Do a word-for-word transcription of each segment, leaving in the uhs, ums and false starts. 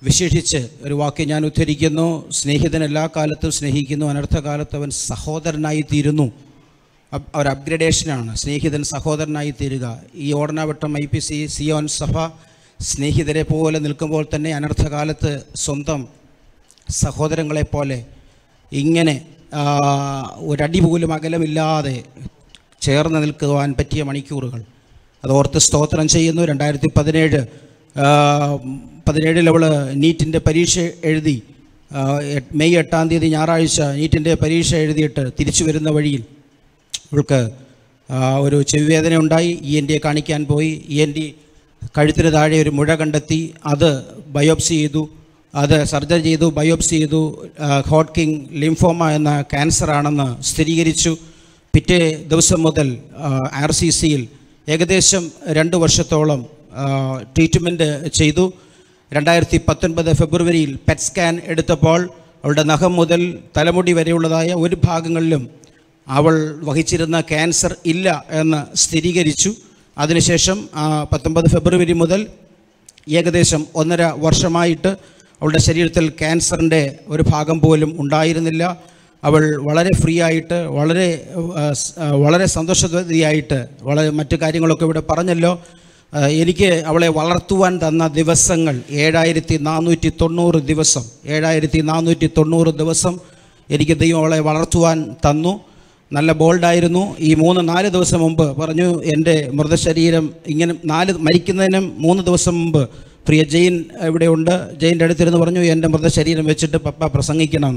വിശേഷിച്ച് ഒരു വാക്യം ഞാൻ ഉദ്ധരിക്കുന്നു. സ്നേഹിതൻ എല്ലാ കാലത്തും സ്നേഹിക്കുന്നു, അനർത്ഥകാലത്ത് അവൻ സഹോദരനായി തീരുന്നു. ഒരു അപ്ഗ്രഡേഷനാണ് സ്നേഹിതൻ സഹോദരനായി തീരുക. ഈ Odanavattom I P C Zion സഭ സ്നേഹിതരെ പോലെ നിൽക്കുമ്പോൾ തന്നെ അനർത്ഥകാലത്ത് സ്വന്തം സഹോദരങ്ങളെപ്പോലെ ഇങ്ങനെ ഒരടി പോലും അകലമില്ലാതെ ചേർന്ന് നിൽക്കുവാൻ പറ്റിയ മണിക്കൂറുകൾ അതോർത്ത് സ്തോത്രം ചെയ്യുന്നു. രണ്ടായിരത്തി പതിനേഴ് പതിനേഴിൽ അവൾ നീറ്റിൻ്റെ പരീക്ഷ എഴുതി. മെയ് എട്ടാം തീയതി ഞായറാഴ്ച നീറ്റിൻ്റെ പരീക്ഷ എഴുതിയിട്ട് തിരിച്ചു വരുന്ന വഴിയിൽ അവൾക്ക് ഒരു ചെവിവേദന ഉണ്ടായി. ഇ എൻ ഡിയെ കാണിക്കാൻ പോയി. ഇ എൻ ഡി കഴുത്തിന് താഴെ ഒരു മുഴ കണ്ടെത്തി. അത് ബയോപ്സി ചെയ്തു, അത് സർജറി ചെയ്തു, ബയോപ്സി ചെയ്തു. ഹോട്ട്കിങ് ലിംഫോമ എന്ന ക്യാൻസറാണെന്ന് സ്ഥിരീകരിച്ചു. പിറ്റേ ദിവസം മുതൽ ആർ സി സിയിൽ ഏകദേശം രണ്ട് വർഷത്തോളം ട്രീറ്റ്മെൻറ്റ് ചെയ്തു. രണ്ടായിരത്തി പത്തൊൻപത് ഫെബ്രുവരിയിൽ പെറ്റ് സ്കാൻ എടുത്തപ്പോൾ അവളുടെ നഖം മുതൽ തലമുടി വരെയുള്ളതായ ഒരു ഭാഗങ്ങളിലും അവൾ വഹിച്ചിരുന്ന ക്യാൻസർ ഇല്ല എന്ന് സ്ഥിരീകരിച്ചു. അതിനുശേഷം പത്തൊമ്പത് ഫെബ്രുവരി മുതൽ ഏകദേശം ഒന്നര വർഷമായിട്ട് അവളുടെ ശരീരത്തിൽ ക്യാൻസറിൻ്റെ ഒരു ഭാഗം പോലും ഉണ്ടായിരുന്നില്ല. അവൾ വളരെ ഫ്രീ ആയിട്ട് വളരെ വളരെ സന്തോഷവതിയായിട്ട് വളരെ മറ്റു കാര്യങ്ങളൊക്കെ ഇവിടെ പറഞ്ഞല്ലോ. എനിക്ക് അവളെ വളർത്തുവാൻ തന്ന ദിവസങ്ങൾ ഏഴായിരത്തി നാനൂറ്റി തൊണ്ണൂറ് ദിവസം ഏഴായിരത്തി നാനൂറ്റി തൊണ്ണൂറ് ദിവസം എനിക്ക് ദൈവം അവളെ വളർത്തുവാൻ തന്നു. നല്ല ബോൾഡായിരുന്നു. ഈ മൂന്ന് നാല് ദിവസം മുമ്പ് പറഞ്ഞു, എൻ്റെ മൃതശരീരം ഇങ്ങനെ നാല് മരിക്കുന്നതിനും മൂന്ന് ദിവസം മുമ്പ് പ്രിയ ജെയിൻ ഇവിടെയുണ്ട്, ജെയിൻ്റെ അടുത്തിരുന്ന് പറഞ്ഞു, എൻ്റെ മൃതശരീരം വെച്ചിട്ട് പപ്പ പ്രസംഗിക്കണം.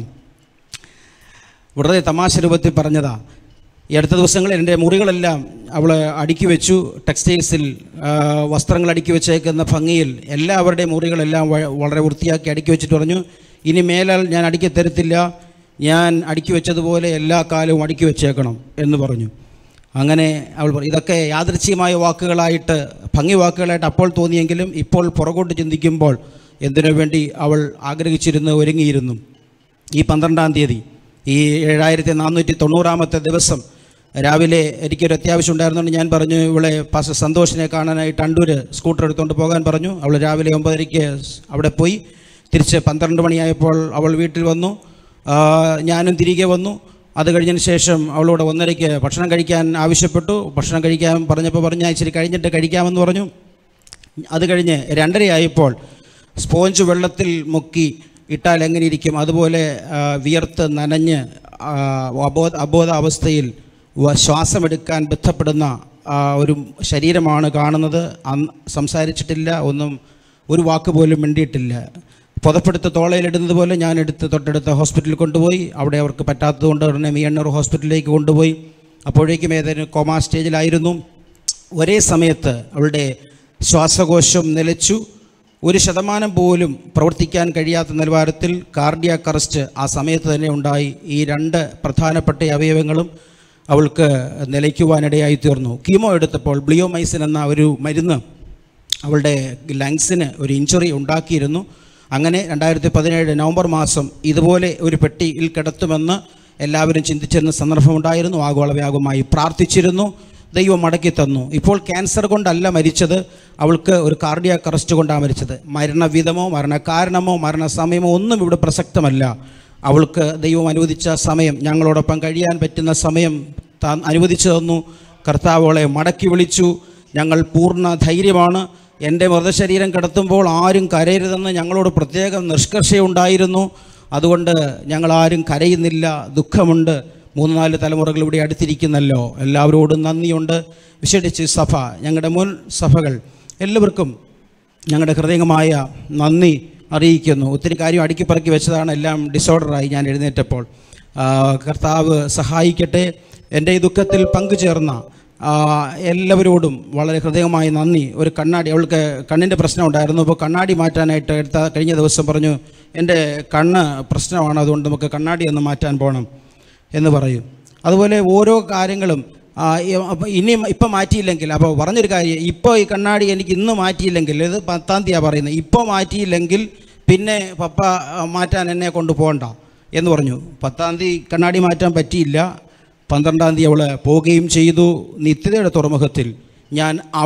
വളരെ തമാശ രൂപത്തിൽ പറഞ്ഞതാ. ഈ അടുത്ത ദിവസങ്ങളിൽ എൻ്റെ മുറികളെല്ലാം അവൾ അടുക്കി വെച്ചു. ടെക്സ്റ്റൈൽസിൽ വസ്ത്രങ്ങൾ അടുക്കി വെച്ചേക്കുന്ന ഭംഗിയിൽ എല്ലാവരുടെയും മുറികളെല്ലാം വളരെ വൃത്തിയാക്കി അടുക്കി വെച്ചിട്ട് പറഞ്ഞു, ഇനി മേലാൽ ഞാൻ അടുക്കി തരത്തില്ല, ഞാൻ അടുക്കി വെച്ചതുപോലെ എല്ലാ കാലവും അടുക്കി വെച്ചേക്കണം എന്ന് പറഞ്ഞു. അങ്ങനെ അവൾ പറഞ്ഞു. ഇതൊക്കെ യാദൃച്ഛികമായ വാക്കുകളായിട്ട് ഭംഗി വാക്കുകളായിട്ട് അപ്പോൾ തോന്നിയെങ്കിലും ഇപ്പോൾ പുറകോട്ട് ചിന്തിക്കുമ്പോൾ എന്തിനു വേണ്ടി അവൾ ആഗ്രഹിച്ചിരുന്നു, ഒരുങ്ങിയിരുന്നു. ഈ പന്ത്രണ്ടാം തീയതി ഈ ഏഴായിരത്തി നാനൂറ്റി തൊണ്ണൂറാമത്തെ ദിവസം രാവിലെ എനിക്കൊരു അത്യാവശ്യം ഉണ്ടായിരുന്നുകൊണ്ട് ഞാൻ പറഞ്ഞു, ഇവളെ പാസ്റ്റർ സന്തോഷിനെ കാണാനായിട്ട് അണ്ടൂർ സ്കൂട്ടർ എടുത്തുകൊണ്ട് പോകാൻ പറഞ്ഞു. അവൾ രാവിലെ ഒമ്പതരയ്ക്ക് അവിടെ പോയി. തിരിച്ച് പന്ത്രണ്ട് മണിയായപ്പോൾ അവൾ വീട്ടിൽ വന്നു. ഞാനും തിരികെ വന്നു. അത് കഴിഞ്ഞതിന് ശേഷം അവളോട് ഒന്നരയ്ക്ക് ഭക്ഷണം കഴിക്കാൻ ആവശ്യപ്പെട്ടു. ഭക്ഷണം കഴിക്കാൻ പറഞ്ഞപ്പോൾ പറഞ്ഞാൽ ഇച്ചിരി കഴിഞ്ഞിട്ട് കഴിക്കാമെന്ന് പറഞ്ഞു. അത് കഴിഞ്ഞ് രണ്ടരയായപ്പോൾ സ്പോഞ്ച് വെള്ളത്തിൽ മുക്കി ഇട്ടാൽ എങ്ങനെ ഇരിക്കും അതുപോലെ വിയർത്ത് നനഞ്ഞ് അബോധ അബോധാവസ്ഥയിൽ ശ്വാസമെടുക്കാൻ ബന്ധപ്പെടുന്ന ഒരു ശരീരമാണ് കാണുന്നത്. സംസാരിച്ചിട്ടില്ല, ഒന്നും ഒരു വാക്ക് പോലും മിണ്ടിയിട്ടില്ല. പുതപ്പെടുത്ത് തോളയിലിടുന്നത് പോലെ ഞാൻ എടുത്ത് തൊട്ടടുത്ത ഹോസ്പിറ്റലിൽ കൊണ്ടുപോയി. അവിടെ അവർക്ക് പറ്റാത്തതുകൊണ്ട് ഉടനെ മിയണ്ണൂർ ഹോസ്പിറ്റലിലേക്ക് കൊണ്ടുപോയി. അപ്പോഴേക്കും ഏതെങ്കിലും കോമാ സ്റ്റേജിലായിരുന്നു. ഒരേ സമയത്ത് അവളുടെ ശ്വാസകോശം നിലച്ചു. ഒരു ശതമാനം പോലും പ്രവർത്തിക്കാൻ കഴിയാത്ത നിലവാരത്തിൽ കാർഡിയാക് അറസ്റ്റ് ആ സമയത്ത് തന്നെ ഉണ്ടായി. ഈ രണ്ട് പ്രധാനപ്പെട്ട അവയവങ്ങളും അവൾക്ക് നിലയ്ക്കുവാനിടയായി തീർന്നു. കീമോ എടുത്തപ്പോൾ ബ്ലിയോമൈസിൻ എന്ന ഒരു മരുന്ന് അവളുടെ ലങ്സിന് ഒരു ഇഞ്ചുറി ഉണ്ടാക്കിയിരുന്നു. അങ്ങനെ രണ്ടായിരത്തി പതിനേഴ് നവംബർ മാസം ഇതുപോലെ ഒരു പെട്ടിയിൽ കിടത്തുമെന്ന് എല്ലാവരും ചിന്തിച്ചിരുന്ന സന്ദർഭമുണ്ടായിരുന്നു. ആഗോളവ്യാപകമായി പ്രാർത്ഥിച്ചിരുന്നു. ദൈവം മടക്കി തന്നു. ഇപ്പോൾ ക്യാൻസർ കൊണ്ടല്ല മരിച്ചത്, അവൾക്ക് ഒരു കാർഡിയാക് അറസ്റ്റ് കൊണ്ടാണ് മരിച്ചത്. മരണവിധമോ മരണകാരണമോ മരണസമയമോ ഒന്നും ഇവിടെ പ്രസക്തമല്ല. അവൾക്ക് ദൈവം അനുവദിച്ച സമയം, ഞങ്ങളോടൊപ്പം കഴിയാൻ പറ്റുന്ന സമയം താൻ അനുവദിച്ചു തന്നു. കർത്താവ് അവളെ മടക്കി വിളിച്ചു. ഞങ്ങൾ പൂർണ്ണ ധൈര്യമാണ്. എൻ്റെ മൃതശരീരം കിടത്തുമ്പോൾ ആരും കരയരുതെന്ന് ഞങ്ങളോട് പ്രത്യേകം നിഷ്കർഷയുണ്ടായിരുന്നു. അതുകൊണ്ട് ഞങ്ങളാരും കരയുന്നില്ല, ദുഃഖമുണ്ട്. മൂന്ന് നാല് തലമുറകൾ ഇവിടെ അടുത്തിരിക്കുന്നല്ലോ, എല്ലാവരോടും നന്ദിയുണ്ട്. വിശേഷിച്ച് സഭ, ഞങ്ങളുടെ മുൻ സഭകൾ എല്ലാവർക്കും ഞങ്ങളുടെ ഹൃദയമായ നന്ദി അറിയിക്കുന്നു. ഒത്തിരി കാര്യം അടുക്കിപ്പറക്കി വെച്ചതാണ്, എല്ലാം ഡിസോർഡറായി ഞാൻ എഴുന്നേറ്റപ്പോൾ. കർത്താവ് സഹായിക്കട്ടെ. എൻ്റെ ഈ ദുഃഖത്തിൽ പങ്കുചേർന്ന എല്ലാവരോടും വളരെ ഹൃദയമായി നന്ദി. ഒരു കണ്ണാടി, അവൾക്ക് കണ്ണിൻ്റെ പ്രശ്നം ഉണ്ടായിരുന്നു. അപ്പോൾ കണ്ണാടി മാറ്റാനായിട്ട് എടുത്ത കഴിഞ്ഞ ദിവസം പറഞ്ഞു, എൻ്റെ കണ്ണ് പ്രശ്നമാണ്, അതുകൊണ്ട് നമുക്ക് കണ്ണാടി ഒന്ന് മാറ്റാൻ പോകണം എന്ന് പറയും. അതുപോലെ ഓരോ കാര്യങ്ങളും ഇനി ഇപ്പം മാറ്റിയില്ലെങ്കിൽ, അപ്പോൾ പറഞ്ഞൊരു കാര്യം, ഇപ്പോൾ ഈ കണ്ണാടി എനിക്ക് ഇന്ന് മാറ്റിയില്ലെങ്കിൽ, ഇത് പത്താം തീയതിയാണ് പറയുന്നത്, ഇപ്പോൾ മാറ്റിയില്ലെങ്കിൽ പിന്നെ പപ്പ മാറ്റാൻ എന്നെ കൊണ്ട് പോകണ്ട എന്ന് പറഞ്ഞു. പത്താം തീയതി കണ്ണാടി മാറ്റാൻ പറ്റിയില്ല. പന്ത്രണ്ടാം തീയതി അവൾ പോവുകയും ചെയ്തു. നിത്യതയുടെ തുറമുഖത്തിൽ ഞാൻ അവളെ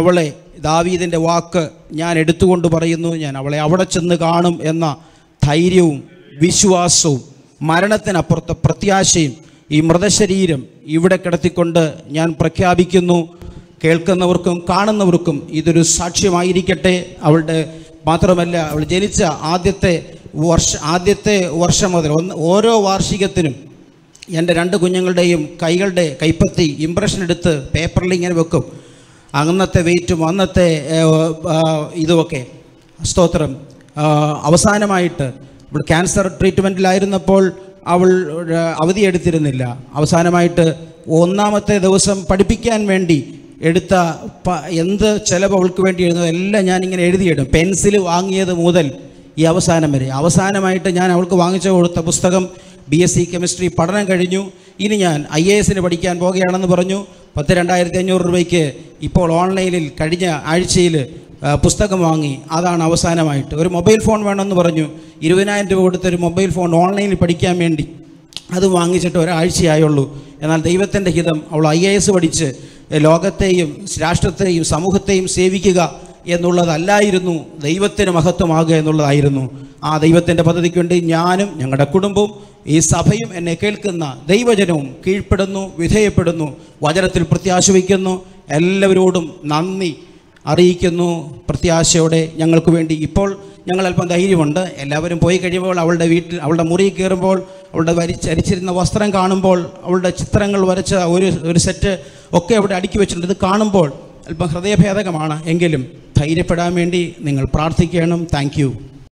ദാവീദിൻ്റെ വാക്ക് ഞാൻ എടുത്തുകൊണ്ട് പറയുന്നു, ഞാൻ അവളെ അവിടെ ചെന്ന് കാണും എന്ന ധൈര്യവും വിശ്വാസവും മരണത്തിനപ്പുറത്തെ പ്രത്യാശയും ഈ മൃതശരീരം ഇവിടെ കിടത്തിക്കൊണ്ട് ഞാൻ പ്രഖ്യാപിക്കുന്നു. കേൾക്കുന്നവർക്കും കാണുന്നവർക്കും ഇതൊരു സാക്ഷ്യമായിരിക്കട്ടെ. അവളുടെ മാത്രമല്ല, അവൾ ജനിച്ച ആദ്യത്തെ വർഷ ആദ്യത്തെ വർഷം മുതൽ ഒന്ന് ഓരോ വാർഷികത്തിനും എൻ്റെ രണ്ട് കുഞ്ഞുങ്ങളുടെയും കൈകളുടെ കൈപ്പത്തി ഇംപ്രഷൻ എടുത്ത് പേപ്പറിൽ ഇങ്ങനെ വെക്കും. അന്നത്തെ വെയിറ്റും അന്നത്തെ ഇതുമൊക്കെ. സ്തോത്രം. അവസാനമായിട്ട് അവൾ ക്യാൻസർ ട്രീറ്റ്മെൻറ്റിലായിരുന്നപ്പോൾ അവൾ അവധിയെടുത്തിരുന്നില്ല. അവസാനമായിട്ട് ഒന്നാമത്തെ ദിവസം പഠിപ്പിക്കാൻ വേണ്ടി എടുത്ത എന്ത് ചിലവ് അവൾക്ക് വേണ്ടി എഴുതുന്നത് എല്ലാം ഞാനിങ്ങനെ എഴുതിയിടും. പെൻസിൽ വാങ്ങിയത് മുതൽ ഈ അവസാനം വരെ. അവസാനമായിട്ട് ഞാൻ അവൾക്ക് വാങ്ങിച്ചു കൊടുത്ത പുസ്തകം ബി എസ് സി കെമിസ്ട്രി പഠനം കഴിഞ്ഞു, ഇനി ഞാൻ ഐ എ എസിന് പഠിക്കാൻ പോകുകയാണെന്ന് പറഞ്ഞു. പത്ത് രണ്ടായിരത്തി അഞ്ഞൂറ് രൂപയ്ക്ക് ഇപ്പോൾ ഓൺലൈനിൽ കഴിഞ്ഞ ആഴ്ചയിൽ പുസ്തകം വാങ്ങി. അതാണ് അവസാനമായിട്ട്. ഒരു മൊബൈൽ ഫോൺ വേണമെന്ന് പറഞ്ഞു. ഇരുപതിനായിരം രൂപ കൊടുത്തൊരു മൊബൈൽ ഫോൺ ഓൺലൈനിൽ പഠിക്കാൻ വേണ്ടി അത് വാങ്ങിച്ചിട്ട് ഒരാഴ്ചയായുള്ളൂ. എന്നാൽ ദൈവത്തിൻ്റെ ഹിതം അവൾ ഐ എ എസ് പഠിച്ച് ലോകത്തെയും രാഷ്ട്രത്തെയും സമൂഹത്തെയും സേവിക്കുക എന്നുള്ളതല്ലായിരുന്നു, ദൈവത്തിന് മഹത്വമാകുക എന്നുള്ളതായിരുന്നു. ആ ദൈവത്തിൻ്റെ പദ്ധതിക്ക് വേണ്ടി ഞാനും ഞങ്ങളുടെ കുടുംബവും ഈ സഭയും എന്നെ കേൾക്കുന്ന ദൈവജനവും കീഴ്പ്പെടുന്നു, വിധേയപ്പെടുന്നു, വചനത്തിൽ പ്രത്യാശ വയ്ക്കുന്നു. എല്ലാവരോടും നന്ദി അറിയിക്കുന്നു. പ്രത്യാശയോടെ ഞങ്ങൾക്ക് വേണ്ടി ഇപ്പോൾ ഞങ്ങളല്പം ധൈര്യമുണ്ട്. എല്ലാവരും പോയി കഴിയുമ്പോൾ അവളുടെ വീട്ടിൽ അവളുടെ മുറിയിൽ കയറുമ്പോൾ അവളുടെ വരിച്ചരിച്ചിരുന്ന വസ്ത്രം കാണുമ്പോൾ അവളുടെ ചിത്രങ്ങൾ വരച്ച ഒരു ഒരു സെറ്റ് ഒക്കെ അവിടെ അടുക്കി വെച്ചിട്ടുണ്ട്. ഇത് കാണുമ്പോൾ അല്പം ഹൃദയഭേദകമാണ്. എങ്കിലും ധൈര്യപ്പെടാൻ വേണ്ടി നിങ്ങൾ പ്രാർത്ഥിക്കണം. Thank U.